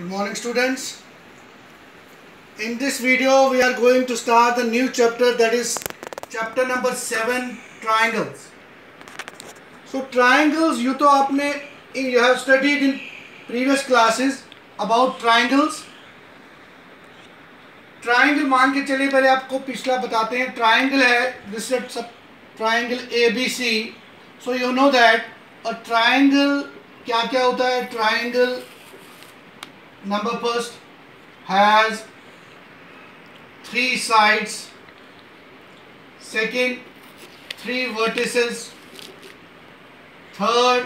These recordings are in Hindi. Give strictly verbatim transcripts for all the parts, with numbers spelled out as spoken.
Good morning, students. In this video we are going to start the new chapter, that is chapter number seven, triangles. So triangles, you तो आपने you have studied in previous classes about triangles. Triangle मान के चलिए, पहले आपको पिछला बताते हैं. Triangle है, this is a triangle A B C. So you know that a triangle क्या क्या होता है. Triangle number first has three sides, second three vertices, third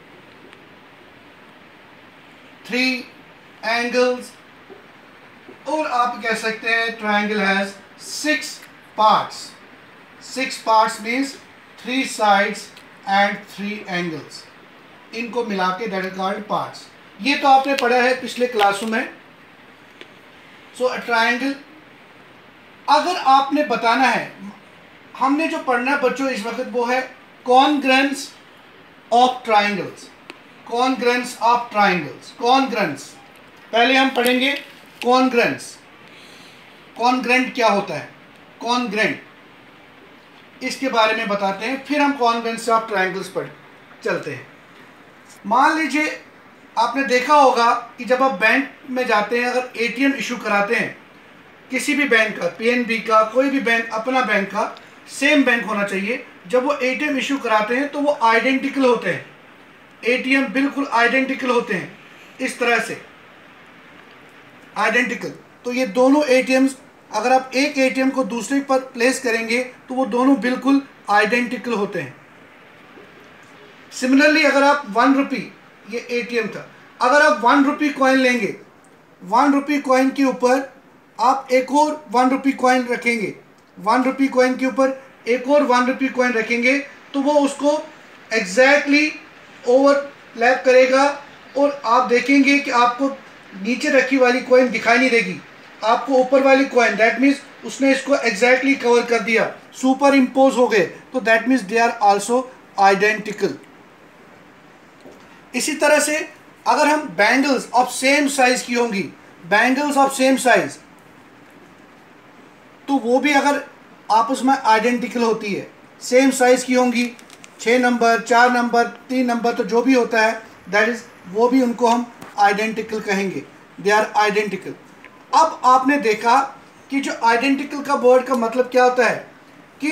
three angles, और आप कह सकते हैं triangle has six parts. Six parts means three sides and three angles. इनको मिला के that is called parts. ये तो आपने पढ़ा है पिछले क्लासों में. सो अ ट्रायंगल, अगर आपने बताना है, हमने जो पढ़ना है बच्चों इस वक्त वो है congruence of triangles. Congruence of triangles. Congruence पहले हम पढ़ेंगे. कॉन्ग्रेंस, कॉन्ग्रेंट क्या होता है, कॉन्ग्रेंट, इसके बारे में बताते हैं, फिर हम कॉन्ग्रेंस ऑफ ट्रायंगल्स पढ़ चलते हैं. मान लीजिए आपने देखा होगा कि जब आप बैंक में जाते हैं, अगर एटीएम इशू कराते हैं किसी भी बैंक का, पीएनबी का, कोई भी बैंक, अपना बैंक का, सेम बैंक होना चाहिए. जब वो एटीएम इशू कराते हैं तो वो आइडेंटिकल होते हैं. एटीएम बिल्कुल आइडेंटिकल होते हैं, इस तरह से आइडेंटिकल. तो ये दोनों एटीएम्स, अगर आप एक एटीएम को दूसरे पर प्लेस करेंगे तो वो दोनों बिल्कुल आइडेंटिकल होते हैं. सिमिलरली अगर आप वन रुपी, ये एटीएम था, अगर आप वन रुपी कॉइन लेंगे, वन रुपी कॉइन के ऊपर आप एक और वन रुपी कॉइन रखेंगे, वन रुपी कॉइन के ऊपर एक और वन रुपी कॉइन रखेंगे, तो वो उसको एग्जैक्टली ओवरलैप करेगा और आप देखेंगे कि आपको नीचे रखी वाली कॉइन दिखाई नहीं देगी, आपको ऊपर वाली कॉइन, दैट मीन्स उसने इसको एग्जैक्टली कवर कर दिया, सुपर इम्पोज हो गए, तो that means they are also identical. इसी तरह से अगर हम बैंगल्स ऑफ सेम साइज की होंगी, बैंगल्स ऑफ सेम साइज, तो वो भी अगर आपस में आइडेंटिकल होती है, सेम साइज की होंगी, छः नंबर, चार नंबर, तीन नंबर, तो जो भी होता है दैट इज, वो भी उनको हम आइडेंटिकल कहेंगे, दे आर आइडेंटिकल. अब आपने देखा कि जो आइडेंटिकल का वर्ड का मतलब क्या होता है कि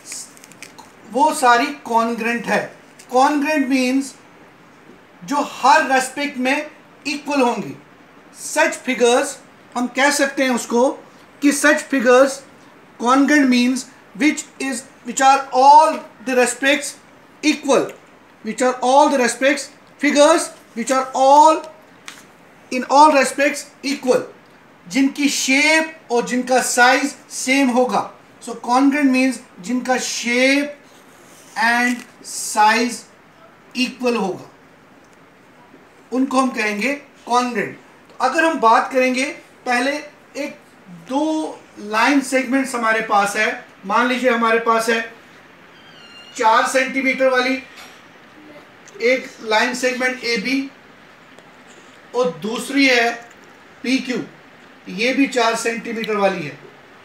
वो सारी कॉन्ग्रेंट है. कॉन्ग्रेंट मीन्स जो हर रेस्पेक्ट में इक्वल होंगी. सच फिगर्स, हम कह सकते हैं उसको कि such figures, congruent means which is which are all the respects equal, which are all the respects, figures which are all in all respects equal, जिनकी शेप और जिनका साइज सेम होगा. सो कॉन्ग्रेंट मीन्स जिनका शेप एंड साइज इक्वल होगा, उनको हम कहेंगे कॉन्ग्रेंट. तो अगर हम बात करेंगे, पहले एक दो लाइन सेगमेंट्स हमारे पास है. मान लीजिए हमारे पास है चार सेंटीमीटर वाली एक लाइन सेगमेंट ए बी और दूसरी है पी क्यू, ये भी चार सेंटीमीटर वाली है.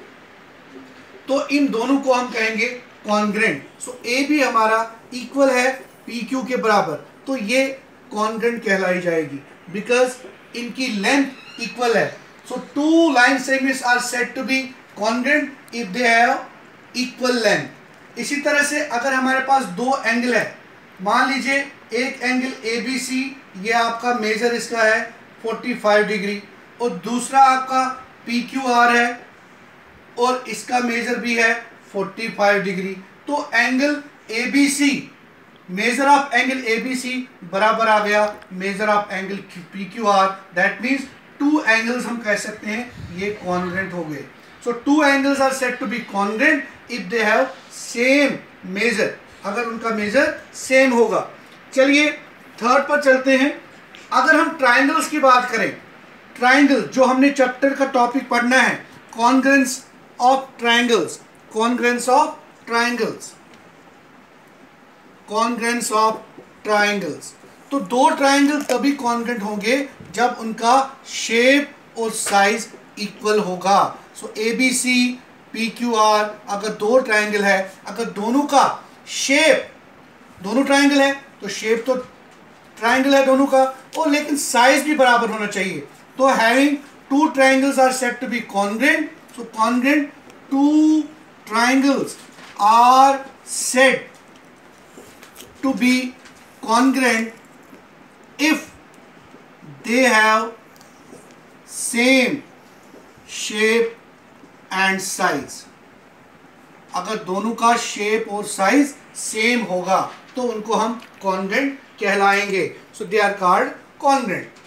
तो इन दोनों को हम कहेंगे कॉन्ग्रेंट. सो ए बी हमारा इक्वल है पी क्यू के बराबर, तो ये कॉन्ग्रेंट कहलाई जाएगी, बिकॉज इनकी लेंथ इक्वल है. So two line segments are said to be congruent if they have equal length. इसी तरह से अगर हमारे पास दो एंगल है, मान लीजिए एक एंगल ए बी सी, ये आपका मेजर इसका है पैंतालीस डिग्री, और दूसरा आपका पी क्यू आर है और इसका मेजर भी है पैंतालीस डिग्री. तो angle A B C, measure of angle A B C बराबर आ गया measure of angle P Q R. That means two angles हम कह सकते हैं ये कॉन्ग्रेंट हो गए. So two angles are said to be congruent if they have same measure, अगर उनका मेजर सेम होगा. चलिए थर्ड पर चलते हैं. अगर हम ट्राइंगल्स की बात करें, ट्राइंगल जो हमने चैप्टर का टॉपिक पढ़ना है, congruence of triangles, congruence of triangles, congruence of triangles. तो दो ट्राइंगल तभी कॉन्ग्रेंट होंगे जब उनका शेप और साइज इक्वल होगा। So A B C P Q R अगर दो ट्राइंगल है, अगर दोनों का शेप, दोनों ट्राइंगल है तो शेप तो ट्राइंगल है दोनों का, और लेकिन साइज भी बराबर होना चाहिए। तो having two triangles are said to be congruent. So congruent two triangles are said to be congruent if they have same shape and size। अगर दोनों का शेप और साइज सेम होगा तो उनको हम congruent कहलाएंगे। So they are called congruent।